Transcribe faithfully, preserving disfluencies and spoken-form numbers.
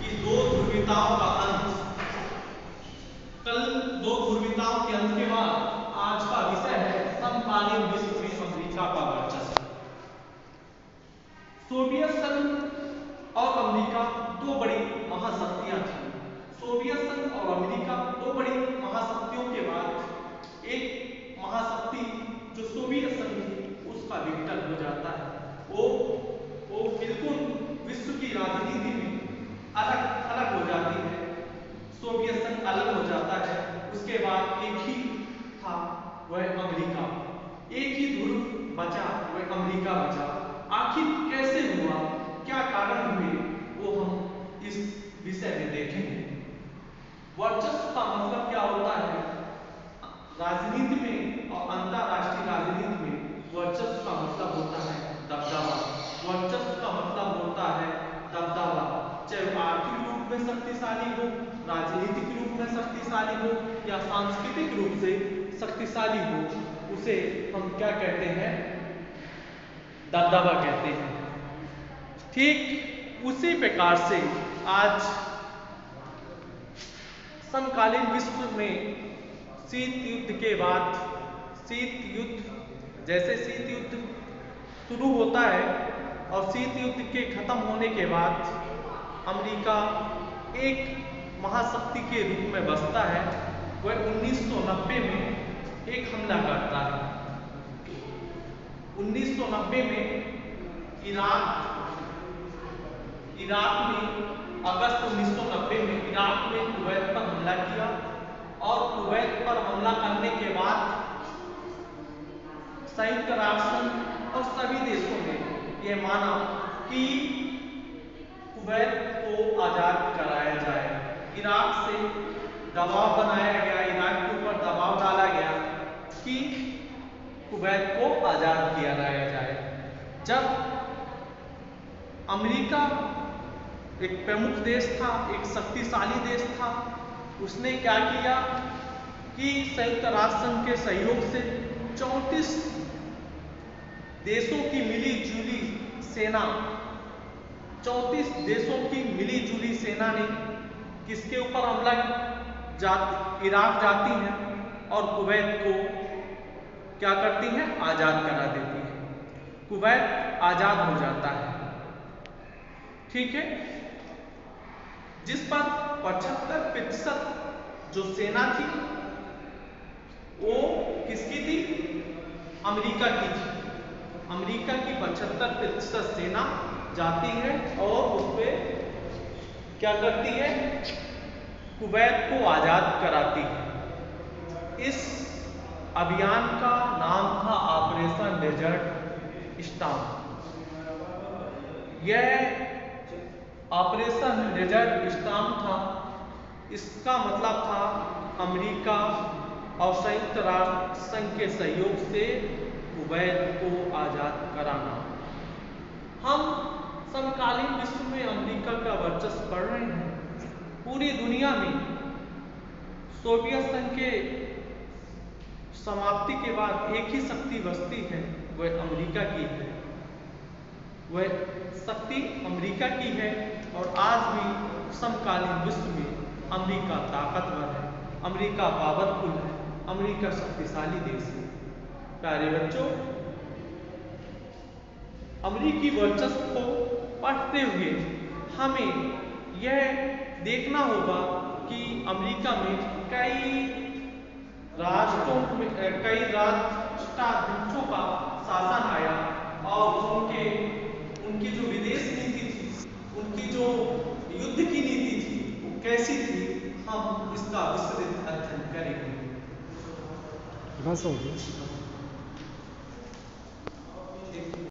कि दो ध्रुवीयताओं का अंत, कल दो ध्रुवीयताओं के अंत के बाद आज का विषय है समकालीन विश्व में अमेरिका का वर्चस्व। सोवियत संघ और अमेरिका दो बड़ी महाशक्तियां थीं। सोवियत संघ और अमेरिका दो बड़ी महाशक्तियों के बाद एक महाशक्ति जो सोवियत संघ थी उसका विघटन हो जाता है। वो वो बिल्कुल विश्व की राजनीति में अलग अलग हो जाती है। सोवियत संघ अलग हो जाता है। उसके बाद एक ही था वह अमेरिका, एक ही ध्रुव बचा वह अमेरिका बचा। आखिर कैसे हुआ, क्या कारण हुए, वो हम इस विषय में देखेंगे। वर्चस्व का मतलब क्या होता है? राजनीति में और अंतरराष्ट्रीय राजनीति में वर्चस्व का मतलब होता है दबदबा। वर्चस्व का मतलब होता है दबदबा, चाहे आर्थिक रूप में शक्तिशाली हो, राजनीतिक रूप में शक्तिशाली हो या सांस्कृतिक रूप से शक्तिशाली हो, उसे हम क्या कहते हैं? दबदबा कहते हैं। ठीक उसी प्रकार से आज समकालीन विश्व में शीत युद्ध के बाद, शीत युद्ध जैसे शीत युद्ध शुरू होता है और शीत युद्ध के खत्म होने के बाद अमेरिका एक महाशक्ति के रूप में बसता है। वह उन्नीस सौ नब्बे में एक हमला करता है। उन्नीस सौ नब्बे में इराक इराक में अगस्त उन्नीस सौ नब्बे में इराक में कुवैत पर हमला किया और कुवैत पर हमला करने के बाद संयुक्त राष्ट्र संघ और सभी देशों ने यह माना कि कुवैत को आजाद कराया जाए। इराक से दबाव बनाया गया, इराक के ऊपर दबाव डाला गया कि कुवैत को आजाद किया जाए। जब अमेरिका एक प्रमुख देश था, एक शक्तिशाली देश था, उसने क्या किया कि संयुक्त राष्ट्र संघ के सहयोग से चौंतीस देशों की मिली जुली सेना चौंतीस देशों की मिली जुली सेना ने किसके ऊपर हमला जात इराक जाती है और कुवैत को क्या करती हैं? आजाद करा देती है। कुवैत आजाद हो जाता है। ठीक है, जिस पर पचहत्तर प्रतिशत जो सेना थी वो किसकी थी? अमेरिका की थी। अमेरिका की पचहत्तर प्रतिशत सेना जाती है और उस पे क्या करती है? कुवैत को आजाद कराती है। इस अभियान का नाम था ऑपरेशन डेजर्ट स्टॉर्म। यह ऑपरेशन डेजर्ट स्टॉर्म था। इसका मतलब था अमेरिका और संयुक्त राष्ट्र संघ के सहयोग से कुवैत को आजाद कराना। हम समकालीन विश्व में अमेरिका का वर्चस्व पढ़ रहे हैं। पूरी दुनिया में सोवियत संघ के समाप्ति के बाद एक ही शक्ति बचती है, वह अमेरिका की है। वह शक्ति अमेरिका की है और आज भी समकालीन विश्व में अमेरिका ताकतवर है, अमेरिका पावरफुल है, अमेरिका शक्तिशाली देश है। प्यारे बच्चों, अमेरिकी वर्चस्व को पढ़ते हुए हमें यह देखना होगा कि अमेरिका में कई राष्ट्रों में कई राष्ट्राध्यक्षों का शासन आया और उनके उनकी जो विदेश नीति थी, उनकी जो युद्ध की नीति थी, वो कैसी थी, हम इसका विस्तृत अध्ययन करेंगे।